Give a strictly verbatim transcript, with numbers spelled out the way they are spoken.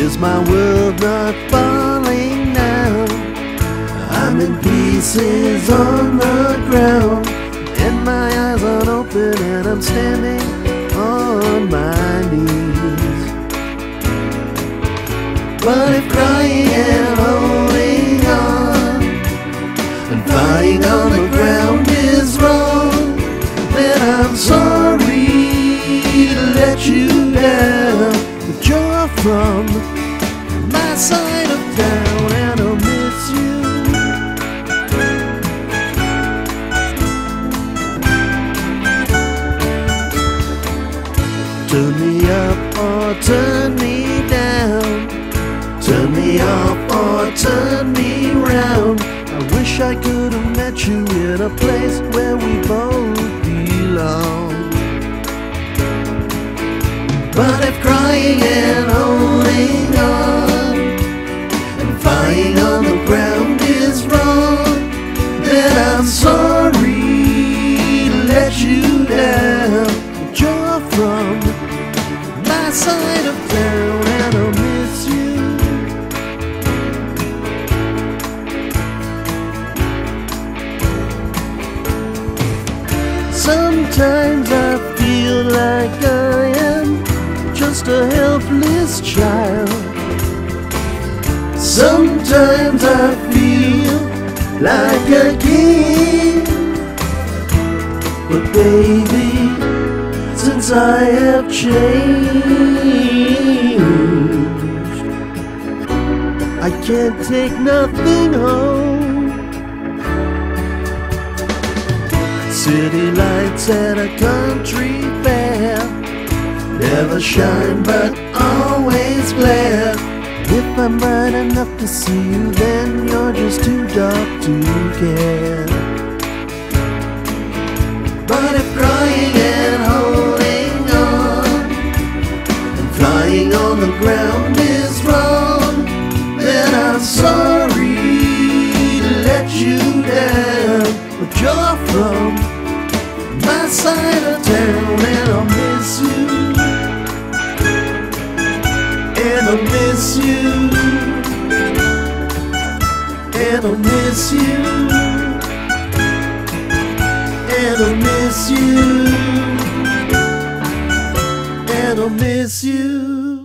Is my world not falling now? I'm in pieces on the ground, and my eyes aren't open, and I'm standing on my knees. But if crying and holding on and lying on the ground is wrong, then I'm sorry to let you down. But you're from my side of town, and I'll miss you. Turn me up or turn me down, turn me off or turn me round. I wish I could have met you in a place where we both belong. But if crying and holding on and lying on the ground is wrong, then I'm sorry to let you down. But you're from my side of town, and I'll miss you. Sometimes I feel like I am just a helpless child. Sometimes I feel like a king. But baby, since I have changed, I can't take nothing home. City lights at a country fair never shine but always glare. If I'm bright enough to see you, then you're just too dark to care. But if crying and holding on and flying on the ground is wrong, then I'm sorry to let you down. But you're from my side of town, and I'll miss you, and I'll miss you, and I'll miss you, and I'll miss you, and I'll miss you.